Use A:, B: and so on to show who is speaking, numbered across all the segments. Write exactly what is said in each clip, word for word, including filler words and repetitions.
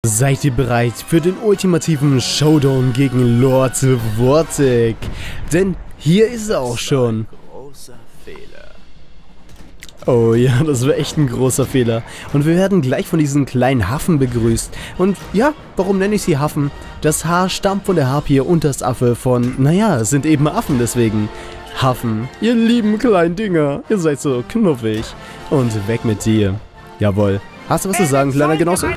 A: Seid ihr bereit für den ultimativen Showdown gegen Lord Vortek? Denn hier ist er auch schon. Oh ja, das war echt ein großer Fehler. Und wir werden gleich von diesen kleinen Hafen begrüßt. Und ja, warum nenne ich sie Hafen? Das Haar stammt von der Harpie und das Affe von, naja, es sind eben Affen deswegen. Hafen, ihr lieben kleinen Dinger, ihr seid so knuffig. Und weg mit dir. Jawohl. Hast du was zu sagen, kleiner Genosse?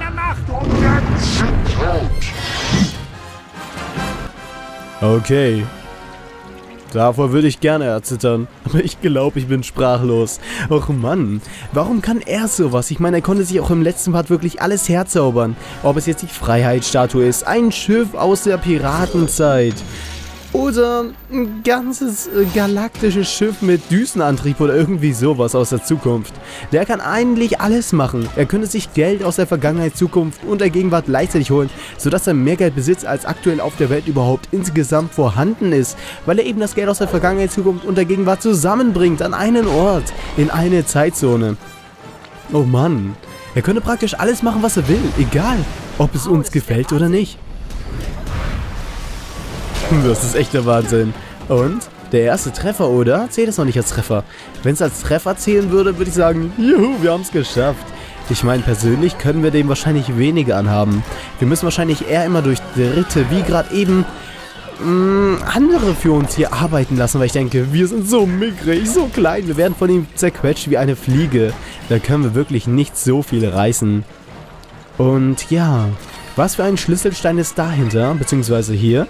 A: Okay. Davor würde ich gerne erzittern, aber ich glaube, ich bin sprachlos. Och Mann, warum kann er sowas? Ich meine, er konnte sich auch im letzten Part wirklich alles herzaubern. Ob es jetzt die Freiheitsstatue ist, ein Schiff aus der Piratenzeit oder ein ganzes äh, galaktisches Schiff mit Düsenantrieb oder irgendwie sowas aus der Zukunft. Der kann eigentlich alles machen. Er könnte sich Geld aus der Vergangenheit, Zukunft und der Gegenwart gleichzeitig holen, sodass er mehr Geld besitzt, als aktuell auf der Welt überhaupt insgesamt vorhanden ist, weil er eben das Geld aus der Vergangenheit, Zukunft und der Gegenwart zusammenbringt an einen Ort, in eine Zeitzone. Oh Mann, er könnte praktisch alles machen, was er will, egal, ob es uns gefällt oder nicht. Das ist echt der Wahnsinn. Und? Der erste Treffer, oder? Zählt es noch nicht als Treffer. Wenn es als Treffer zählen würde, würde ich sagen, juhu, wir haben es geschafft. Ich meine, persönlich können wir dem wahrscheinlich weniger anhaben. Wir müssen wahrscheinlich eher immer durch Dritte, wie gerade eben, mh, andere für uns hier arbeiten lassen, weil ich denke, wir sind so mickrig, so klein, wir werden von ihm zerquetscht wie eine Fliege. Da können wir wirklich nicht so viel reißen. Und ja, was für ein Schlüsselstein ist dahinter, beziehungsweise hier?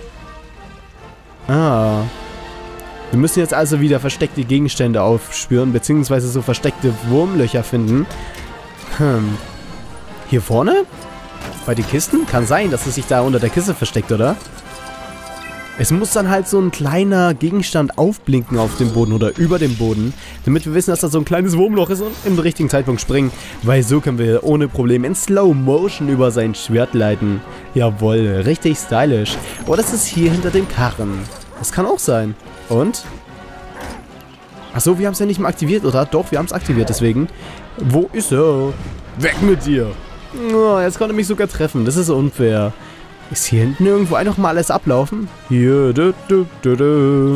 A: Ah. Wir müssen jetzt also wieder versteckte Gegenstände aufspüren, beziehungsweise so versteckte Wurmlöcher finden. Hm. Hier vorne? Bei den Kisten? Kann sein, dass es sich da unter der Kiste versteckt, oder? Es muss dann halt so ein kleiner Gegenstand aufblinken auf dem Boden oder über dem Boden, damit wir wissen, dass da so ein kleines Wurmloch ist und im richtigen Zeitpunkt springen, weil so können wir ohne Probleme in Slow Motion über sein Schwert leiten. Jawohl, richtig stylisch. Oh, das ist hier hinter dem Karren. Das kann auch sein. Und? Achso, wir haben es ja nicht mehr aktiviert, oder? Doch, wir haben es aktiviert, deswegen. Wo ist er? Weg mit dir! Oh, jetzt konnte er mich sogar treffen, das ist unfair. Ist hier hinten irgendwo einfach mal alles ablaufen? Hier, du, du, du, du.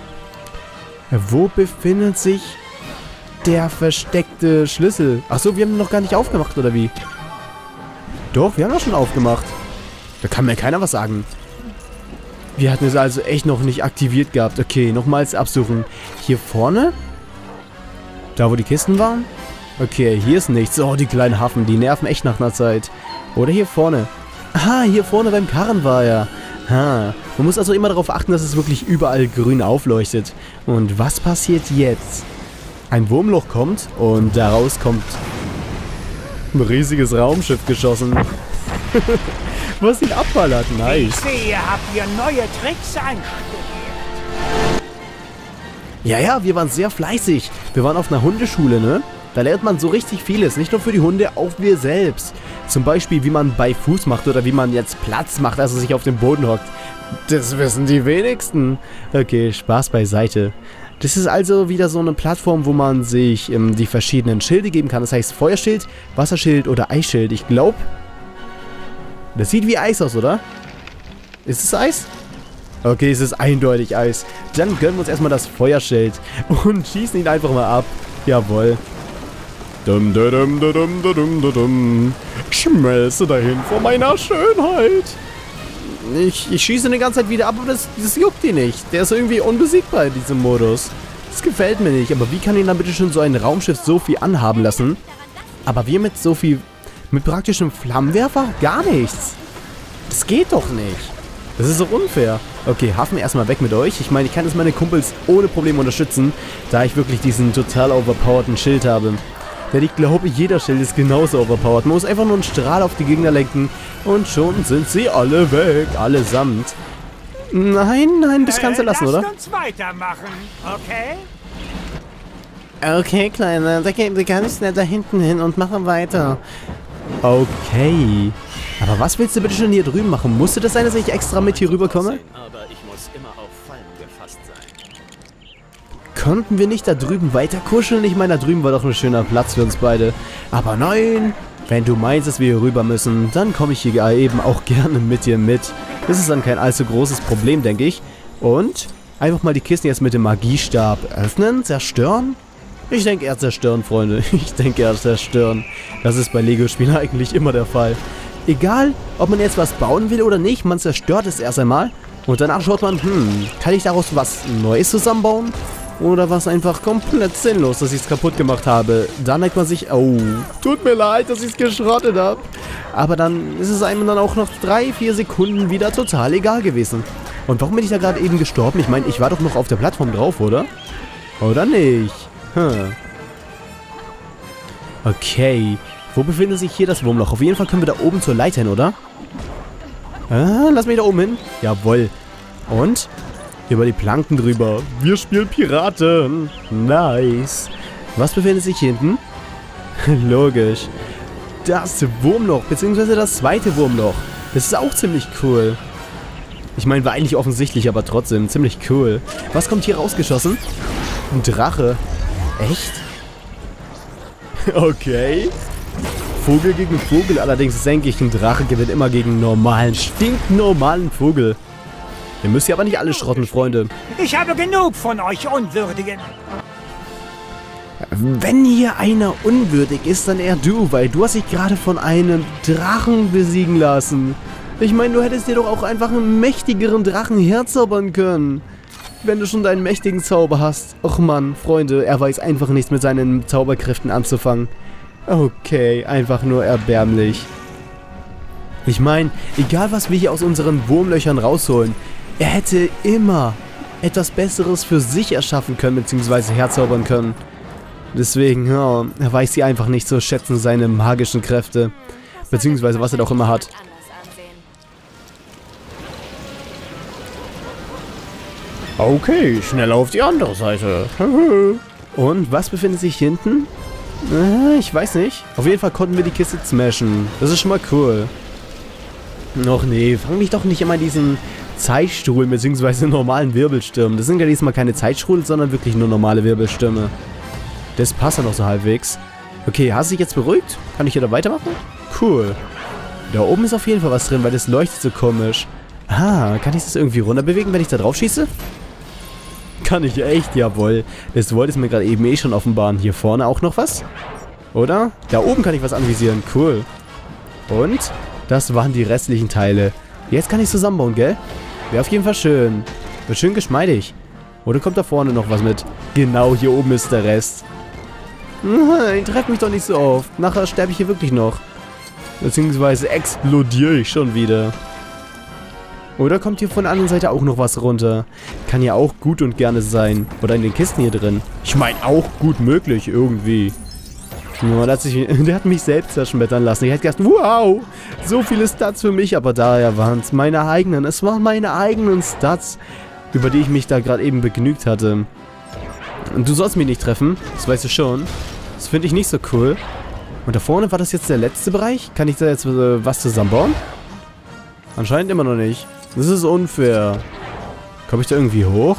A: Wo befindet sich der versteckte Schlüssel? Achso, wir haben ihn noch gar nicht aufgemacht, oder wie? Doch, wir haben ihn schon aufgemacht. Da kann mir keiner was sagen. Wir hatten es also echt noch nicht aktiviert gehabt. Okay, nochmals absuchen. Hier vorne? Da, wo die Kisten waren? Okay, hier ist nichts. Oh, die kleinen Hafen, die nerven echt nach einer Zeit. Oder hier vorne. Aha, hier vorne beim Karren war er. Ha, man muss also immer darauf achten, dass es wirklich überall grün aufleuchtet. Und was passiert jetzt? Ein Wurmloch kommt und daraus kommt ein riesiges Raumschiff geschossen. Was ihn abballert, nice.
B: Ich sehe, habt ihr neue Tricks einstudiert.
A: Ja, ja, wir waren sehr fleißig. Wir waren auf einer Hundeschule, ne? Da lernt man so richtig vieles, nicht nur für die Hunde, auch wir selbst. Zum Beispiel, wie man bei Fuß macht oder wie man jetzt Platz macht, als er sich auf den Boden hockt. Das wissen die wenigsten. Okay, Spaß beiseite. Das ist also wieder so eine Plattform, wo man sich ähm, die verschiedenen Schilde geben kann. Das heißt Feuerschild, Wasserschild oder Eisschild. Ich glaube, das sieht wie Eis aus, oder? Ist es Eis? Okay, es ist eindeutig Eis. Dann gönnen wir uns erstmal das Feuerschild und schießen ihn einfach mal ab. Jawohl. Dum, dum, dum, dum, dum, dum, dum. Schmelze dahin vor meiner Schönheit. Ich, ich schieße die ganze Zeit wieder ab, aber das, das juckt ihn nicht. Der ist irgendwie unbesiegbar in diesem Modus. Das gefällt mir nicht, aber wie kann ihn dann bitte schon so ein Raumschiff so viel anhaben lassen? Aber wir mit so viel, mit praktischem Flammenwerfer? Gar nichts. Das geht doch nicht. Das ist so unfair. Okay, Hafen erstmal weg mit euch. Ich meine, ich kann jetzt meine Kumpels ohne Probleme unterstützen, da ich wirklich diesen total overpowerten Schild habe. Denn ich glaube, jeder Schild ist genauso overpowered. Man muss einfach nur einen Strahl auf die Gegner lenken und schon sind sie alle weg. Allesamt. Nein, nein, das kannst du lassen, oder?
B: Lasst uns weitermachen, okay?
A: Okay, Kleiner, da gehen wir ganz schnell da hinten hin und machen weiter. Okay. Aber was willst du bitte schon hier drüben machen? Musste das sein, dass ich extra mit hier rüberkomme?
C: Aber ich muss immer auf Fallen gefasst sein.
A: Konnten wir nicht da drüben weiter kuscheln? Ich meine, da drüben war doch ein schöner Platz für uns beide. Aber nein, Wenn du meinst, dass wir hier rüber müssen, dann komme ich hier eben auch gerne mit dir mit. Das ist dann kein allzu großes Problem, denke ich. Und einfach mal die Kisten jetzt mit dem Magiestab öffnen, zerstören. Ich denke eher zerstören, Freunde. Ich denke eher zerstören. Das ist bei Lego-Spielen eigentlich immer der Fall. Egal, ob man jetzt was bauen will oder nicht, man zerstört es erst einmal. Und danach schaut man, hm, kann ich daraus was Neues zusammenbauen? Oder was einfach komplett sinnlos, dass ich es kaputt gemacht habe. Dann denkt man sich, oh, tut mir leid, dass ich es geschrottet habe. Aber dann ist es einem dann auch noch drei, vier Sekunden wieder total egal gewesen. Und warum bin ich da gerade eben gestorben? Ich meine, ich war doch noch auf der Plattform drauf, oder? Oder nicht? Hm. Okay. Wo befindet sich hier das Wurmloch? Auf jeden Fall können wir da oben zur Leiter hin, oder? Ah, lass mich da oben hin. Jawohl. Und? Über die Planken drüber. Wir spielen Piraten. Nice. Was befindet sich hier hinten? Logisch. Das Wurmloch, beziehungsweise das zweite Wurmloch. Das ist auch ziemlich cool. Ich meine, war eigentlich offensichtlich, aber trotzdem ziemlich cool. Was kommt hier rausgeschossen? Ein Drache. Echt? Okay. Vogel gegen Vogel. Allerdings denke ich, ein Drache gewinnt immer gegen einen normalen, stinknormalen Vogel. Ihr müsst ja aber nicht alle schrotten, Freunde.
B: Ich habe genug von euch Unwürdigen.
A: Wenn hier einer unwürdig ist, dann eher du, weil du hast dich gerade von einem Drachen besiegen lassen. Ich meine, du hättest dir doch auch einfach einen mächtigeren Drachen herzaubern können. Wenn du schon deinen mächtigen Zauber hast. Och Mann, Freunde, er weiß einfach nichts mit seinen Zauberkräften anzufangen. Okay, einfach nur erbärmlich. Ich meine, egal was wir hier aus unseren Wurmlöchern rausholen, er hätte immer etwas Besseres für sich erschaffen können, beziehungsweise herzaubern können. Deswegen, ja, er weiß sie einfach nicht zu schätzen, seine magischen Kräfte. Beziehungsweise was er doch immer hat. Okay, schnell auf die andere Seite. Und was befindet sich hinten? Äh, ich weiß nicht. Auf jeden Fall konnten wir die Kiste smashen. Das ist schon mal cool. Och nee, fang mich doch nicht immer in diesen Zeitstrudel bzw. normalen Wirbelstürmen. Das sind ja diesmal keine Zeitstrudel, sondern wirklich nur normale Wirbelstürme. Das passt ja noch so halbwegs. Okay, hast du dich jetzt beruhigt? Kann ich hier da weitermachen? Cool. Da oben ist auf jeden Fall was drin, weil das leuchtet so komisch. Ah, kann ich das irgendwie runterbewegen, wenn ich da drauf schieße? Kann ich echt, jawohl. Das wollte es mir gerade eben eh schon offenbaren. Hier vorne auch noch was? Oder? Da oben kann ich was anvisieren. Cool. Und? Das waren die restlichen Teile. Jetzt kann ich zusammenbauen, gell? Wäre auf jeden Fall schön. Wird schön geschmeidig. Oder kommt da vorne noch was mit? Genau, hier oben ist der Rest. Nein, treff mich doch nicht so oft. Nachher sterbe ich hier wirklich noch. Beziehungsweise explodiere ich schon wieder. Oder kommt hier von der anderen Seite auch noch was runter? Kann ja auch gut und gerne sein. Oder in den Kisten hier drin. Ich meine, auch gut möglich irgendwie. Ja, der, hat sich, der hat mich selbst zerschmettern lassen. Ich hätte gedacht, wow, so viele Stats für mich. Aber daher waren es meine eigenen. Es waren meine eigenen Stats, über die ich mich da gerade eben begnügt hatte. Und du sollst mich nicht treffen. Das weißt du schon. Das finde ich nicht so cool. Und da vorne war das jetzt der letzte Bereich? Kann ich da jetzt äh, was zusammenbauen? Anscheinend immer noch nicht. Das ist unfair. Komme ich da irgendwie hoch?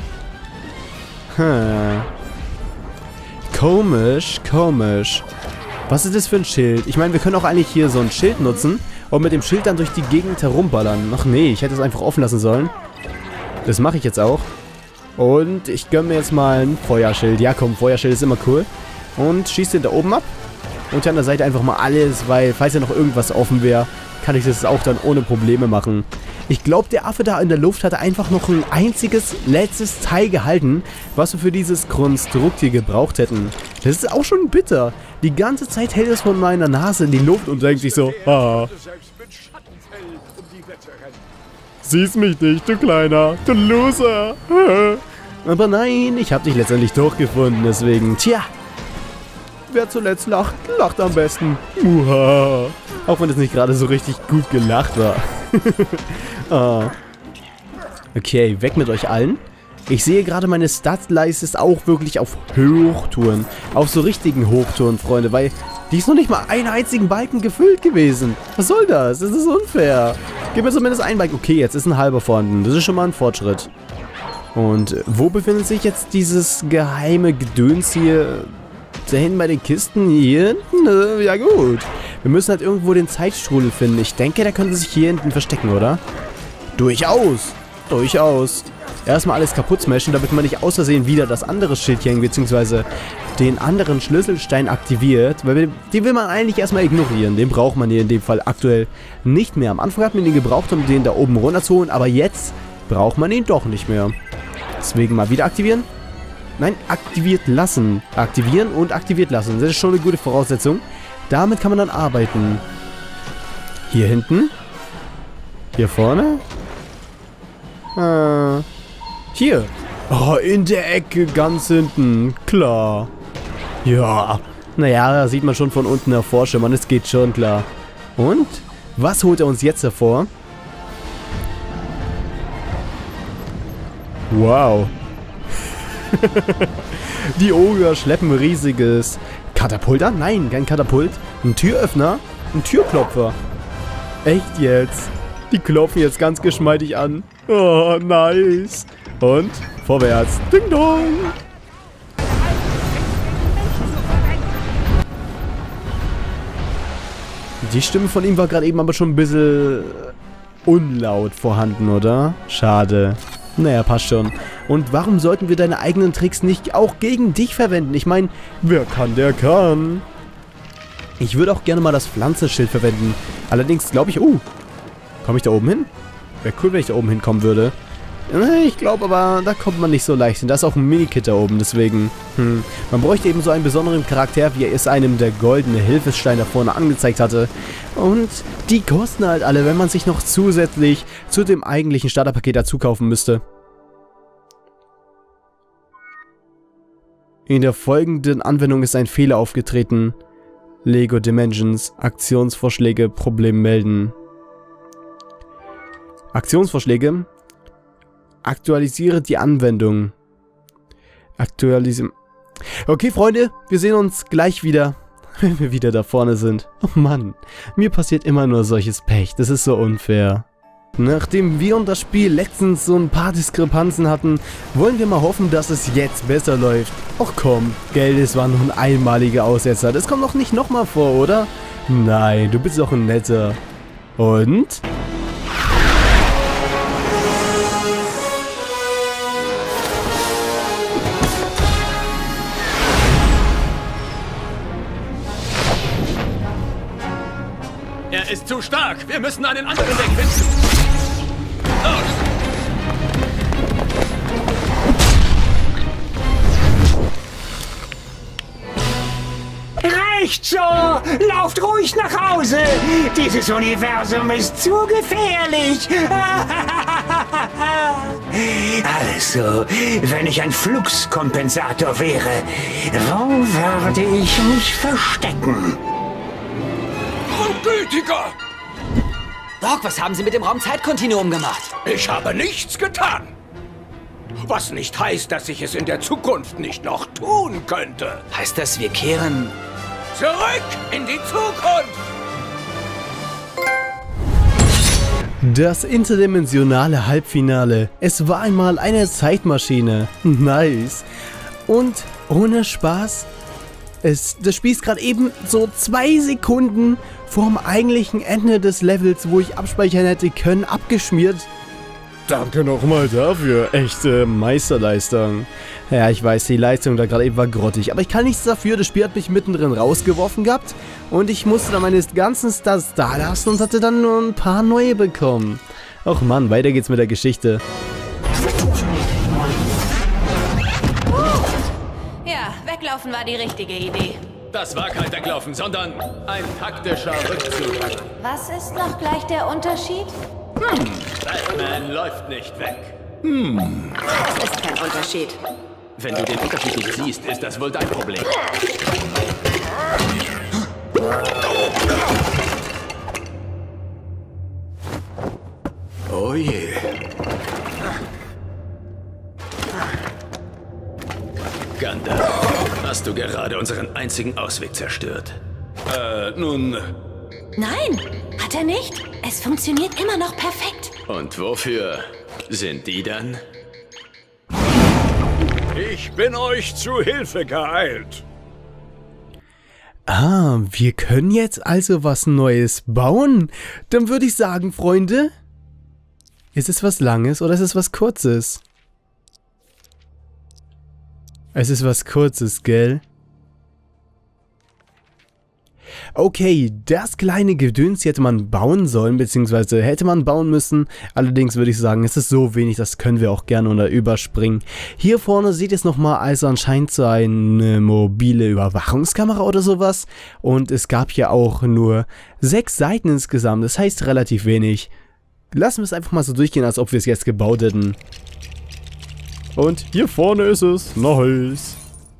A: Hm. Komisch, komisch. Was ist das für ein Schild? Ich meine, wir können auch eigentlich hier so ein Schild nutzen und mit dem Schild dann durch die Gegend herumballern. Ach nee, ich hätte es einfach offen lassen sollen. Das mache ich jetzt auch. Und ich gönne mir jetzt mal ein Feuerschild. Ja komm, Feuerschild ist immer cool. Und schieße den da oben ab. Und hier an der Seite einfach mal alles, weil falls ja noch irgendwas offen wäre, kann ich das auch dann ohne Probleme machen. Ich glaube, der Affe da in der Luft hatte einfach noch ein einziges, letztes Teil gehalten, was wir für dieses Konstrukt hier gebraucht hätten. Das ist auch schon bitter. Die ganze Zeit hält es von meiner Nase in die Luft und denkt sich so, ah. Siehst mich nicht, du Kleiner, du Loser. Aber nein, ich habe dich letztendlich durchgefunden, deswegen, tja. Wer zuletzt lacht, lacht am besten. Muha. Auch wenn es nicht gerade so richtig gut gelacht war. ah. Okay, weg mit euch allen. Ich sehe gerade, meine Statsleiste ist auch wirklich auf Hochtouren. Auf so richtigen Hochtouren, Freunde, weil die ist noch nicht mal einen einzigen Balken gefüllt gewesen. Was soll das? Das ist unfair. Gib mir zumindest einen Balken. Okay, jetzt ist ein halber vorhanden. Das ist schon mal ein Fortschritt. Und wo befindet sich jetzt dieses geheime Gedöns hier? Da hinten bei den Kisten? Hier hinten? Ja gut. Wir müssen halt irgendwo den Zeitstrudel finden. Ich denke, der könnte sich hier hinten verstecken, oder? Durchaus. Durchaus. Erstmal alles kaputt smashen, damit man nicht aus Versehen wieder das andere Schildchen, beziehungsweise den anderen Schlüsselstein aktiviert. Weil den will man eigentlich erstmal ignorieren. Den braucht man hier in dem Fall aktuell nicht mehr. Am Anfang hat man ihn gebraucht, um den da oben runter zu holen, aber jetzt braucht man ihn doch nicht mehr. Deswegen mal wieder aktivieren. Nein, aktiviert lassen. Aktivieren und aktiviert lassen. Das ist schon eine gute Voraussetzung. Damit kann man dann arbeiten. Hier hinten. Hier vorne. Äh, hier. Oh, in der Ecke ganz hinten. Klar. Ja. Naja, da sieht man schon von unten hervorschimmern. Es geht schon klar. Und? Was holt er uns jetzt hervor? Wow. Die Oger schleppen ein riesiges Katapult an? Nein, kein Katapult. Ein Türöffner? Ein Türklopfer. Echt jetzt? Die klopfen jetzt ganz geschmeidig an. Oh, nice. Und vorwärts. Ding dong. Die Stimme von ihm war gerade eben aber schon ein bisschen unlaut vorhanden, oder? Schade. Naja, passt schon. Und warum sollten wir deine eigenen Tricks nicht auch gegen dich verwenden? Ich meine, wer kann, der kann. Ich würde auch gerne mal das Pflanzenschild verwenden. Allerdings glaube ich... Oh, komme ich da oben hin? Wäre cool, wenn ich da oben hinkommen würde. Ich glaube aber, da kommt man nicht so leicht hin. Da ist auch ein Minikit da oben, deswegen... Hm, man bräuchte eben so einen besonderen Charakter, wie es einem der goldene Hilfestein da vorne angezeigt hatte. Und die kosten halt alle, wenn man sich noch zusätzlich zu dem eigentlichen Starterpaket dazu kaufen müsste. In der folgenden Anwendung ist ein Fehler aufgetreten. Lego Dimensions, Aktionsvorschläge, Problem melden. Aktionsvorschläge. Aktualisiere die Anwendung. Aktualisieren. Okay, Freunde, wir sehen uns gleich wieder, wenn wir wieder da vorne sind. Oh Mann, mir passiert immer nur solches Pech. Das ist so unfair. Nachdem wir und das Spiel letztens so ein paar Diskrepanzen hatten, wollen wir mal hoffen, dass es jetzt besser läuft. Och komm, Geld, es war nur ein einmaliger Aussetzer. Das kommt doch nicht nochmal vor, oder? Nein, du bist doch ein netter. Und?
C: Er ist zu stark. Wir müssen einen anderen Weg finden. Los!
B: Reicht so! Lauft ruhig nach Hause! Dieses Universum ist zu gefährlich! Also, wenn ich ein Fluxkompensator wäre, wo würde ich mich verstecken?
D: Gütiger!
E: Doc, was haben Sie mit dem Raumzeitkontinuum gemacht?
D: Ich habe nichts getan. Was nicht heißt, dass ich es in der Zukunft nicht noch tun könnte.
E: Heißt das, wir kehren...
D: Zurück in die Zukunft!
A: Das interdimensionale Halbfinale. Es war einmal eine Zeitmaschine. Nice. Und ohne Spaß... Es, das Spiel ist gerade eben so zwei Sekunden vorm eigentlichen Ende des Levels, wo ich abspeichern hätte können, abgeschmiert. Danke nochmal dafür. Echte Meisterleistung. Ja, ich weiß, die Leistung da gerade eben war grottig. Aber ich kann nichts dafür. Das Spiel hat mich mittendrin rausgeworfen gehabt. Und ich musste dann meine ganzen Stars da lassen und hatte dann nur ein paar neue bekommen. Och Mann, weiter geht's mit der Geschichte.
F: Weglaufen war die richtige Idee.
C: Das war kein Weglaufen, sondern ein taktischer Rückzug.
F: Was ist noch gleich der Unterschied?
C: Hm, Batman läuft nicht weg.
F: Hm. Das ist kein Unterschied.
C: Wenn du den Unterschied nicht siehst, ist das wohl dein Problem.
D: Oh je.
C: Gandalf, hast du gerade unseren einzigen Ausweg zerstört? Äh, nun...
F: Nein, hat er nicht. Es funktioniert immer noch perfekt.
C: Und wofür sind die dann?
D: Ich bin euch zu Hilfe geeilt.
A: Ah, wir können jetzt also was Neues bauen. Dann würde ich sagen, Freunde, ist es was Langes oder ist es was Kurzes? Es ist was Kurzes, gell? Okay, das kleine Gedöns hätte man bauen sollen, beziehungsweise hätte man bauen müssen. Allerdings würde ich sagen, es ist so wenig, das können wir auch gerne unter überspringen. Hier vorne seht ihr es nochmal, also anscheinend so eine mobile Überwachungskamera oder sowas. Und es gab hier auch nur sechs Seiten insgesamt, das heißt relativ wenig. Lassen wir es einfach mal so durchgehen, als ob wir es jetzt gebaut hätten. Und hier vorne ist es. Nice.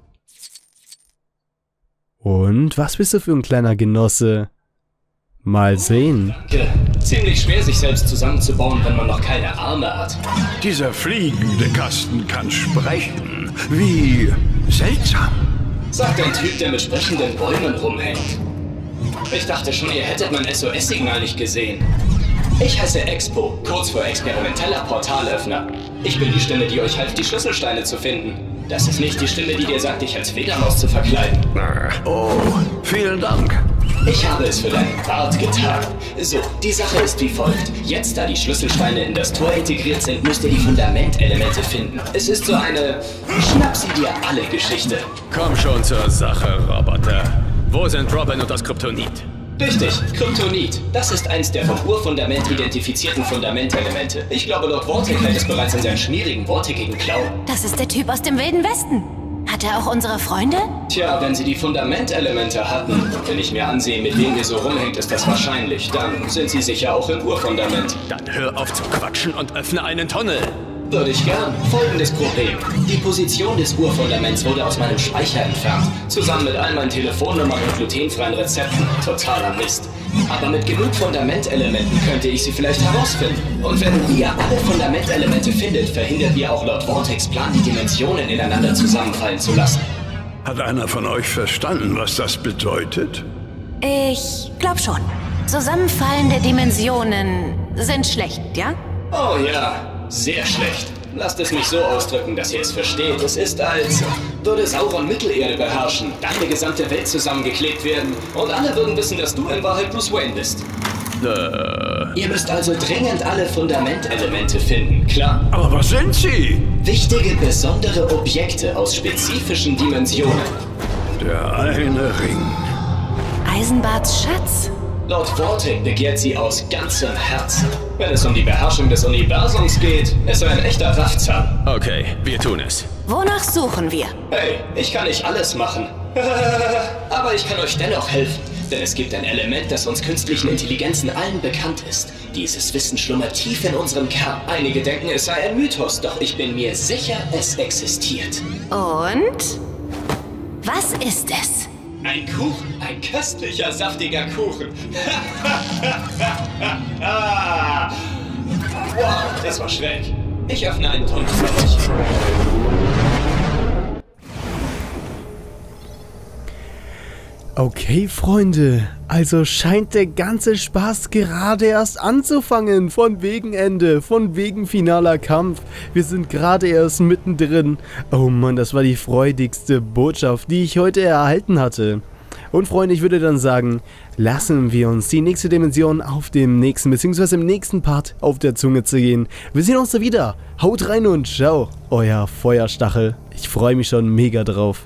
A: Und was bist du für ein kleiner Genosse? Mal sehen.
G: Danke. Ziemlich schwer, sich selbst zusammenzubauen, wenn man noch keine Arme hat.
D: Dieser fliegende Kasten kann sprechen. Wie seltsam.
G: Sagt ein Typ, der mit sprechenden Bäumen rumhängt. Ich dachte schon, ihr hättet mein S O S-Signal nicht gesehen. Ich heiße Expo, kurz vor experimenteller Portalöffner. Ich bin die Stimme, die euch half, die Schlüsselsteine zu finden. Das ist nicht die Stimme, die dir sagt, dich als Fledermaus zu verkleiden.
D: Oh, vielen Dank.
G: Ich habe es für deinen Bart getan. So, die Sache ist wie folgt. Jetzt, da die Schlüsselsteine in das Tor integriert sind, müsst ihr die Fundamentelemente finden. Es ist so eine Schnapp sie dir alle Geschichte.
C: Komm schon zur Sache, Roboter. Wo sind Robin und das Kryptonit?
G: Richtig, Kryptonit. Das ist eins der vom Urfundament identifizierten Fundamentelemente. Ich glaube, Lord Vortek hält es bereits in seinen schmierigen, vortekigen Klauen.
F: Das ist der Typ aus dem Wilden Westen. Hat er auch unsere Freunde?
G: Tja, wenn sie die Fundamentelemente hatten, wenn ich mir ansehe, mit wem ihr so rumhängt, ist das wahrscheinlich. Dann sind sie sicher auch im Urfundament.
C: Dann hör auf zu quatschen und öffne einen Tunnel.
G: Würde ich gern. Folgendes Problem. Die Position des Urfundaments wurde aus meinem Speicher entfernt. Zusammen mit all meinen Telefonnummern und glutenfreien Rezepten. Totaler Mist. Aber mit genug Fundamentelementen könnte ich sie vielleicht herausfinden. Und wenn ihr alle Fundamentelemente findet, verhindert ihr auch Lord Vortex Plan, die Dimensionen ineinander zusammenfallen zu lassen.
D: Hat einer von euch verstanden, was das bedeutet?
F: Ich glaub schon. Zusammenfallende Dimensionen sind schlecht, ja?
G: Oh ja. Sehr schlecht. Lasst es mich so ausdrücken, dass ihr es versteht. Es ist, als würde Sauron Mittelerde beherrschen, deine gesamte Welt zusammengeklebt werden und alle würden wissen, dass du in Wahrheit Bruce Wayne bist.
C: Äh.
G: Ihr müsst also dringend alle Fundamentelemente finden, klar?
D: Aber was sind sie?
G: Wichtige, besondere Objekte aus spezifischen Dimensionen.
D: Der eine Ring.
F: Eisenbarts Schatz.
G: Lord Vortek begehrt sie aus ganzem Herzen. Wenn es um die Beherrschung des Universums geht, ist er ein echter Raffzahn.
C: Okay, wir tun es.
F: Wonach suchen wir?
G: Hey, ich kann nicht alles machen. Aber ich kann euch dennoch helfen. Denn es gibt ein Element, das uns künstlichen Intelligenzen allen bekannt ist. Dieses Wissen schlummert tief in unserem Kern. Einige denken, es sei ein Mythos, doch ich bin mir sicher, es existiert.
F: Und? Was ist es?
G: Ein Kuchen, ein köstlicher, saftiger Kuchen. Wow, das war schräg. Ich öffne einen Tunnel für euch.
A: Okay, Freunde, also scheint der ganze Spaß gerade erst anzufangen. Von wegen Ende, von wegen finaler Kampf. Wir sind gerade erst mittendrin. Oh Mann, das war die freudigste Botschaft, die ich heute erhalten hatte. Und Freunde, ich würde dann sagen, lassen wir uns die nächste Dimension auf dem nächsten, beziehungsweise im nächsten Part auf der Zunge zu gehen. Wir sehen uns da wieder. Haut rein und ciao, euer Feuerstachel. Ich freue mich schon mega drauf.